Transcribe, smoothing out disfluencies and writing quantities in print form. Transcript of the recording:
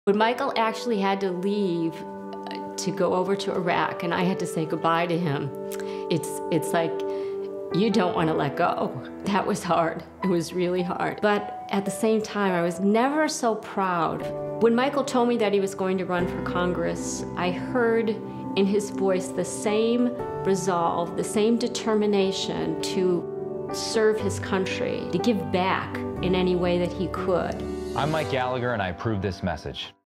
When Michael actually had to leave to go over to Iraq, and I had to say goodbye to him, it's like, you don't want to let go. That was hard. It was really hard. But at the same time, I was never so proud. When Michael told me that he was going to run for Congress, I heard in his voice the same resolve, the same determination to serve his country, to give back in any way that he could. I'm Mike Gallagher, and I approve this message.